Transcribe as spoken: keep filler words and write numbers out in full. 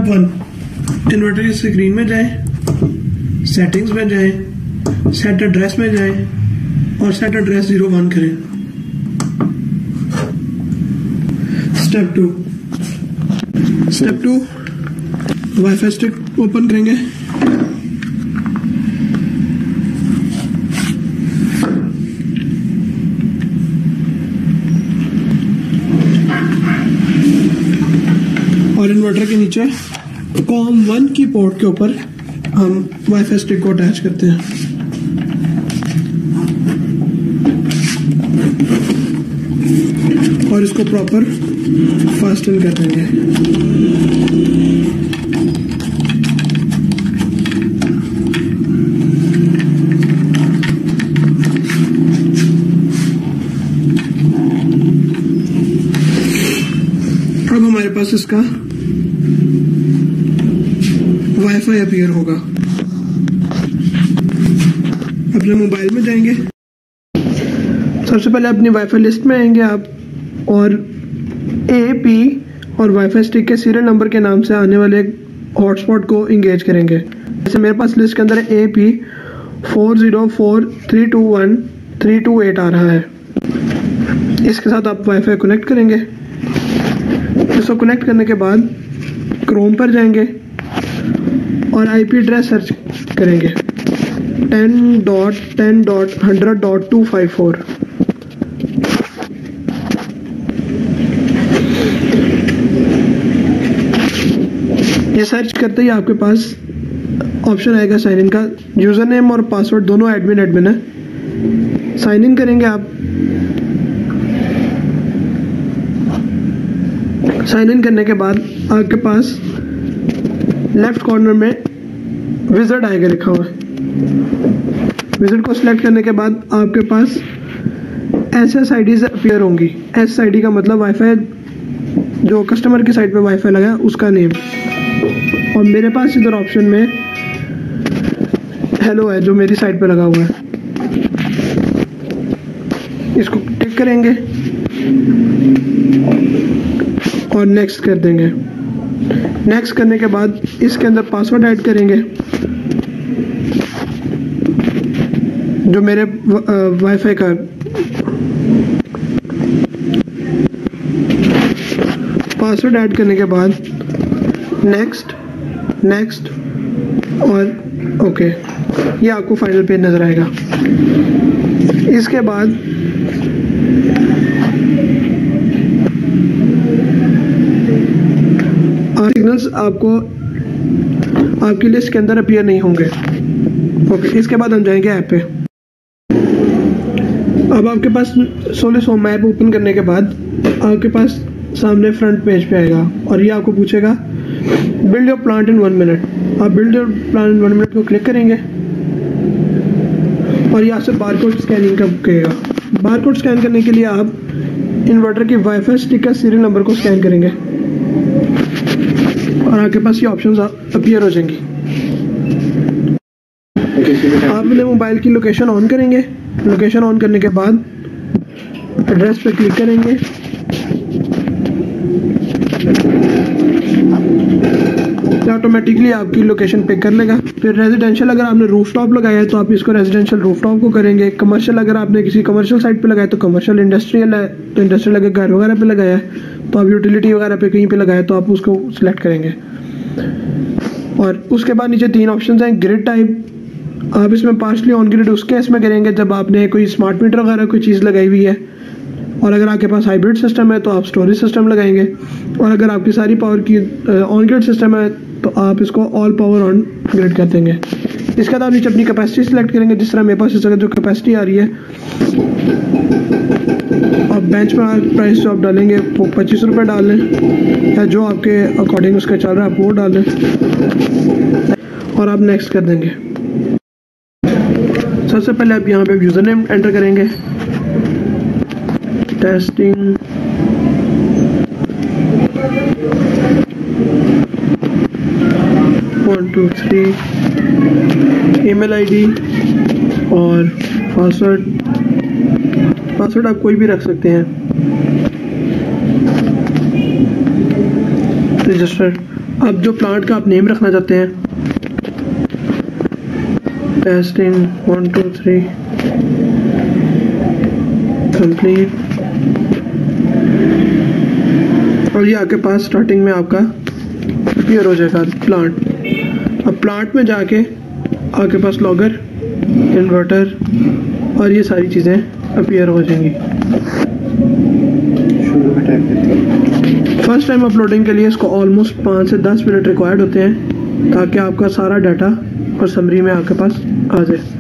Step one, inverter की screen में जाएं, सेटिंग्स में जाएं, सेट एड्रेस में जाएं और सेट एड्रेस जीरो वन करें। Step two step two wifi stick open करेंगे। और इन्वर्टर के नीचे कॉम वन की पोर्ट के ऊपर हम वाईफाई स्टिक को अटैच करते हैं। और इसको प्रॉपर फास्टन कर देंगे। अब हमारे पास इसका वाईफाई अपीयर होगा। अपने मोबाइल में जाएंगे, सबसे पहले अपनी वाईफाई लिस्ट में आएंगे आप और ए पी और वाईफाई स्टिक के सीरियल नंबर के नाम से आने वाले हॉटस्पॉट को इंगेज करेंगे। जैसे मेरे पास लिस्ट के अंदर A P four zero four three two one three two eight आ रहा है। इसके साथ आप वाईफाई कनेक्ट करेंगे। इसको कनेक्ट करने के बाद क्रोम पर जाएंगे और आईपी एड्रेस सर्च करेंगे ten dot ten dot hundred dot two five four. ये सर्च करते ही आपके पास ऑप्शन आएगा साइन इन का। यूजर नेम और पासवर्ड दोनों एडमिन एडमिन है। साइन इन करेंगे आप। साइन इन करने के बाद आपके पास लेफ्ट कॉर्नर में विजिट आएगा लिखा हुआ है। विजिट को सिलेक्ट करने के बाद आपके पास S S I D appear होंगी। एस आई डी का मतलब वाईफाई जो कस्टमर की साइट पे वाईफाई लगा है उसका नेम। और मेरे पास इधर ऑप्शन में हेलो है जो मेरी साइट पे लगा हुआ है। इसको टिक करेंगे और नेक्स्ट कर देंगे। नेक्स्ट करने के बाद इसके अंदर पासवर्ड ऐड करेंगे जो मेरे वाईफाई का। पासवर्ड ऐड करने के बाद नेक्स्ट नेक्स्ट और ओके, ये आपको फाइनल पेज नजर आएगा। इसके बाद सिग्नल्स आपको आपकी लिस्ट के अंदर अपीयर नहीं होंगे। ओके, इसके बाद हम जाएंगे ऐप पे। अब आपके पास सोलिस होम ऐप ओपन करने के बाद आपके पास सामने फ्रंट पेज पे आएगा और ये आपको पूछेगा build your plant in one minute. आप build your plant in one minute को क्लिक करेंगे और यहाँ से बारकोड स्कैनिंग का कहेगा। बारकोड स्कैन करने के लिए आप इन्वर्टर की वाईफाई स्टिक का सीरियल नंबर को स्कैन करेंगे और आपके पास ये ऑप्शंस अपीयर हो जाएंगी। आप अपने मोबाइल की लोकेशन ऑन करेंगे। लोकेशन ऑन करने के बाद एड्रेस पे क्लिक करेंगे। तो ऑटोमेटिकली आपकी लोकेशन पिक कर लेगा। फिर रेजिडेंशियल अगर आपने रूफटॉप लगाया है तो आप इसको रेजिडेंशियल रूफटॉप को करेंगे। कमर्शियल अगर आपने किसी कमर्शियल साइट पे लगाया तो कमर्शियल। इंडस्ट्रियल है तो इंडस्ट्रियल अगर घर वगैरह पे लगाया है तो आप यूटिलिटी वगैरह पे कहीं पे लगाया तो आप उसको सिलेक्ट करेंगे। और उसके बाद नीचे तीन ऑप्शन हैं। ग्रिड टाइप आप इसमें पार्शली ऑन ग्रिड उस केस में करेंगे जब आपने कोई स्मार्ट मीटर वगैरह कोई चीज़ लगाई हुई है। और अगर आपके पास हाइब्रिड सिस्टम है तो आप स्टोरेज सिस्टम लगाएंगे। और अगर आपकी सारी पावर की ऑन ग्रिड सिस्टम है तो आप इसको ऑल पावर ऑन ग्रिड कर देंगे। इसके बाद आप नीचे अपनी कैपेसिटी सिलेक्ट करेंगे। जिस तरह मेरे पास इस जगह जो कैपेसिटी आ रही है आप बेंच प्राइस जो आप डालेंगे वो पच्चीस रुपये डाल लें या जो आपके अकॉर्डिंग उसका चल रहा है आप वो डाल लें और आप नेक्स्ट कर देंगे। सबसे पहले आप यहाँ पे यूज़र नेम एंटर करेंगे। Testing one two three, email ID और पासवर्ड। पासवर्ड आप कोई भी रख सकते हैं। रजिस्टर। अब जो प्लांट का आप नेम रखना चाहते हैं, testing one two three complete, और ये आपके पास स्टार्टिंग में आपका अपीयर हो जाएगा प्लांट। अब प्लांट में जाके आपके पास लॉगर, इन्वर्टर और ये सारी चीज़ें अपीयर हो जाएंगी। फर्स्ट टाइम अपलोडिंग के लिए इसको ऑलमोस्ट पाँच से दस मिनट रिक्वायर्ड होते हैं ताकि आपका सारा डाटा और समरी में आपके पास आ जाए।